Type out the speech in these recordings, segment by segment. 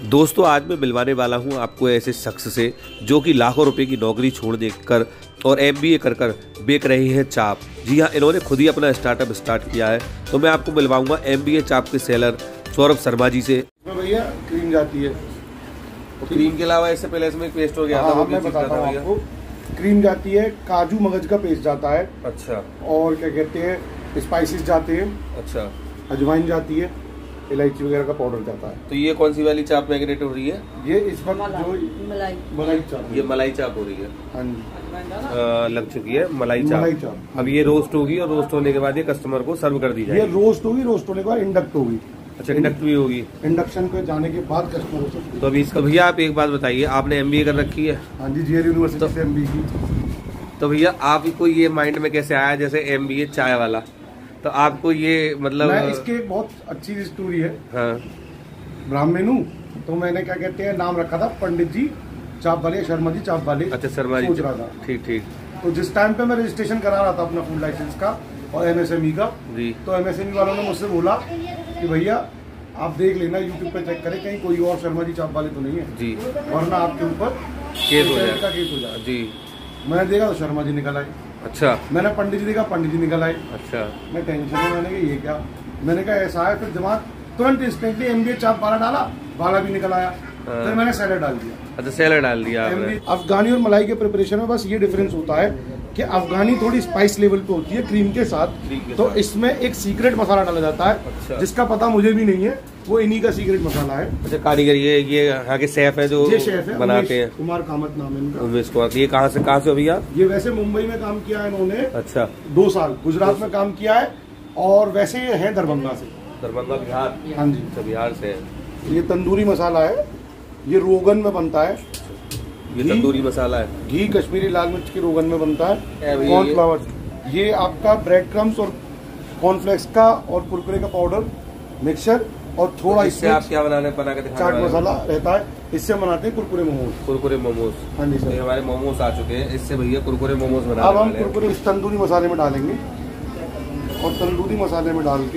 दोस्तों आज मैं मिलवाने वाला हूं आपको ऐसे शख्स से जो कि लाखों रुपए की नौकरी छोड़ देकर और MBA कर कर बेच रहे हैं चाप। जी हाँ, इन्होंने खुद ही अपना स्टार्टअप स्टार्ट किया है। तो मैं आपको मिलवाऊंगा MBA चाप के सेलर सौरभ शर्मा जी से। भैया क्रीम जाती है तो क्रीम के अलावा इससे पहले इसमें एक पेस्ट हो गया था, मैं बताता हूँ आपको। क्रीम जाती है, काजू मगज का पेस्ट जाता है, अच्छा, और क्या कहते हैं स्पाइसेस जाते हैं, अच्छा, अजवाइन जाती है, इलायची वगैरह का पाउडर जाता है। तो ये कौन सी वाली चाप मैग्नेट हो रही है? ये इस वक्त जो मलाई चाप, ये मलाई चाप हो रही है। हाँ जी, लग चुकी है मलाई चाप। अब ये रोस्ट होगी और रोस्ट होने के बाद ये कस्टमर को सर्व कर दी जाएगी। ये रोस्ट होगी, रोस्ट होने के बाद इंडक्ट होगी। अच्छा, इंडक्ट भी होगी। इंडक्शन पे जाने के बाद कस्टमर हो सकती है। तो अभी इसका भैया आप एक बात बताइए, आपने MBA कर रखी है? हाँ जी, JR यूनिवर्सिटी से MBA की। तो भैया आपको ये माइंड में कैसे आया जैसे MBA चाय वाला? तो आपको ये मतलब इसके बहुत अच्छी स्टोरी है। हाँ, ब्राह्मण हूँ तो मैंने क्या कहते हैं नाम रखा था पंडित जी चाप वाले, शर्मा जी चाप वाले। अच्छा, शर्मा जी सोच रहा था। ठीक ठीक। तो जिस टाइम पे मैं रजिस्ट्रेशन करा रहा था अपना फूड लाइसेंस का और MSME का जी, तो MSME वालों ने मुझसे बोला कि भैया आप देख लेना, यूट्यूब पे चेक करें कहीं कोई और शर्मा जी चाप वाले तो नहीं है जी, वरना आपके ऊपर केस हो जाएगा जी। मैंने देखा तो शर्मा जी निकल आए। अच्छा, मैंने पंडित जी देखा, पंडित जी निकल आए। अच्छा, मैं टेंशन में, मैंने कहा ये क्या, मैंने कहा ऐसा है। फिर दिमाग तुरंत इंस्टेंटली MBA चाप वाला डाला, वाला भी निकल आया। फिर मैंने सैलेड डाल दिया। अच्छा, सैलेड डाल दिया। अफगानी और मलाई के प्रिपरेशन में बस ये डिफरेंस होता है कि अफगानी थोड़ी स्पाइस लेवल पे होती है क्रीम के साथ, तो इसमें एक सीक्रेट मसाला डाला जाता है। अच्छा, जिसका पता मुझे भी नहीं है, वो इन्हीं का सीक्रेट मसाला है। अच्छा, कारीगर ये यहाँ के शेफ है जो शेफ है, बनाते हैं। कुमार कामत नाम है इनका। ये कहाँ से भैया? ये वैसे मुंबई में काम किया है इन्होंने। अच्छा, 2 साल गुजरात में काम किया है, और वैसे ये है दरभंगा से। दरभंगा बिहार? हाँ जी, बिहार से। ये तंदूरी मसाला है, ये रोगन में बनता है। ये तंदूरी मसाला है, घी कश्मीरी लाल मिर्च के रोगन में बनता है। कॉर्नफ्लावर, ये आपका ब्रेड क्रम्स और कॉर्नफ्लेक्स का और कुरकुरे का पाउडर मिक्सचर, और थोड़ा तो इससे आप क्या बना के चाट मसाला रहता है। इससे बनाते हैं कुरकुरे मोमोज। कुरकुरे मोमोज, हाँ जी सर। हमारे मोमोज आ चुके हैं, इससे भैया कुरकुरे मोमोज बना। अब हम कुरकुरे इस तंदूरी मसाले में डालेंगे, और तंदूरी मसाले में डाल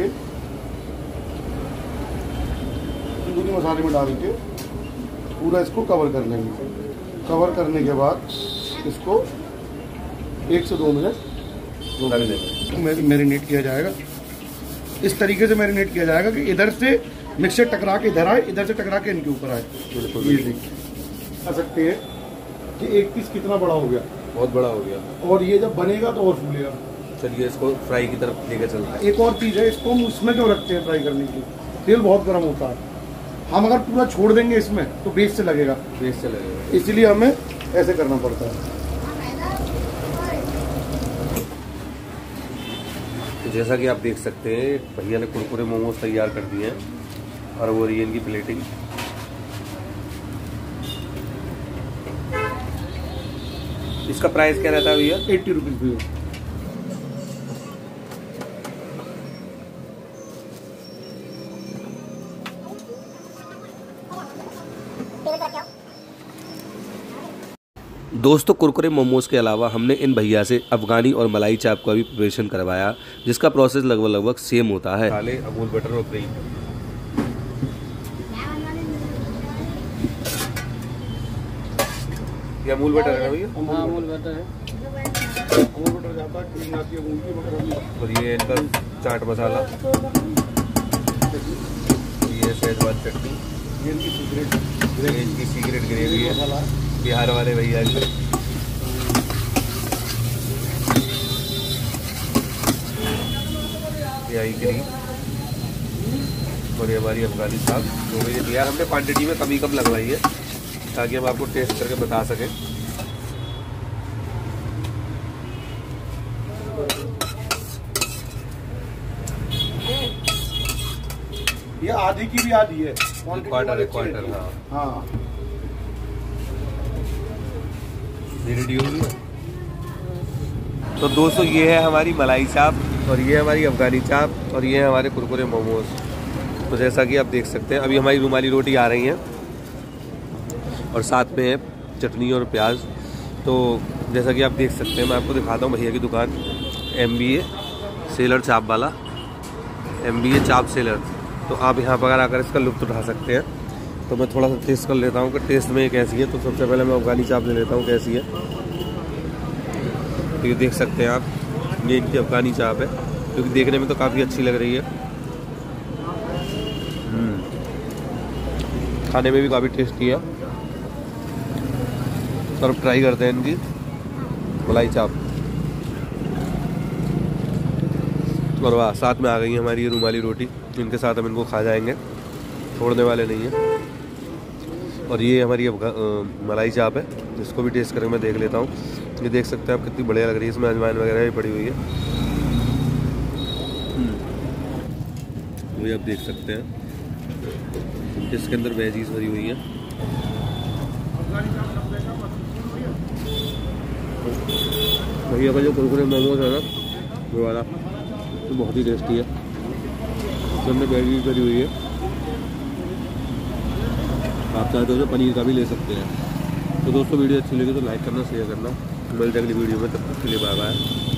के पूरा इसको कवर कर लेंगे। कवर करने के बाद इसको 1 से 2 मिनट मैरिनेट किया जाएगा। इस तरीके से मैरिनेट किया जाएगा कि इधर से मिक्सचर टकरा के इधर आए, इधर से टकरा के इनके ऊपर आए। ये देखिए सकते हैं कि एक पीस कितना बड़ा हो गया, बहुत बड़ा हो गया, और ये जब बनेगा तो और फूलेगा। चलिए इसको फ्राई की तरफ लेकर चलते हैं। एक और चीज़ है, इसको हम उसमें क्यों रखते हैं फ्राई करने की, तेल बहुत गर्म होता है। हम अगर पूरा छोड़ देंगे इसमें तो बेस से लगेगा, इसलिए हमें ऐसे करना पड़ता है। तो जैसा कि आप देख सकते हैं भैया ने कुरकुरे मोमोज तैयार कर दिए हैं, और वो रही इनकी प्लेटिंग। इसका प्राइस क्या रहता है भैया? 80 रुपीज़ भैया। दोस्तों कुरकुरे मोमोज के अलावा हमने इन भैया से अफगानी और मलाई चाप का भी प्रिपरेशन करवाया, जिसका प्रोसेस लगभग सेम होता है। डाले अमूल बटर और क्रीम। ये अमूल बटर है ना भैया? हाँ, अमूल बटर है। अमूल बटर जाता है, क्रीम आती है अमूल की, मगर और ये इनका चाट मसाला, ये शेजवान चटनी, ये इनकी सीक्रेट ग्रेवी है बिहार वाले भैया की। ये आई क्रीम, और ये हमारी अफगानी चाप। जो भैया दिया हमने क्वांटिटी में कमी कम लगवाई है, ताकि हम आपको टेस्ट करके बता सकें। ये आधी की भी आधी है, क्वार्टर। हाँ, रेडी होगी। तो दोस्तों ये है हमारी मलाई चाप, और ये है हमारी अफगानी चाप, और ये है हमारे कुरकुरे मोमोज। तो जैसा कि आप देख सकते हैं अभी हमारी रुमाली रोटी आ रही हैं, और साथ में है चटनी और प्याज। तो जैसा कि आप देख सकते हैं, मैं आपको दिखाता हूँ भैया की दुकान, MBA सेलर चाप वाला, MBA चाप सेलर। तो आप यहाँ पर आकर इसका लुत्फ़ उठा सकते हैं। तो मैं थोड़ा सा टेस्ट कर लेता हूँ कि टेस्ट में ये कैसी है। तो सबसे पहले मैं अफगानी चाप ले लेता हूँ कैसी है। तो ये देख सकते हैं आप, ये इनकी अफगानी चाप है, क्योंकि देखने में तो काफ़ी अच्छी लग रही है, खाने में भी काफ़ी टेस्टी है। तो अब ट्राई करते हैं इनकी मलाई चाप। और वाह, साथ में आ गई है हमारी ये रुमाली रोटी, इनके साथ हम इनको खा जाएंगे, छोड़ने वाले नहीं हैं। और ये हमारी मलाई चाप है, इसको भी टेस्ट करके मैं देख लेता हूँ। ये देख सकते हैं आप कितनी बढ़िया लग रही है, इसमें अजवाइन वगैरह भी पड़ी हुई है। वही आप देख सकते हैं, इसके अंदर वेजीज भरी हुई है। भैया का जो कुरकुरे मोमोज है ना, वो वाला तो बहुत ही टेस्टी है, इसके अंदर वेजीज भरी हुई है। आप चाहते हो तो पनीर का भी ले सकते हैं। तो दोस्तों वीडियो अच्छी लगी तो लाइक करना, शेयर करना। मिलते हैं अगली वीडियो में, तब तक के लिए बाय बाय।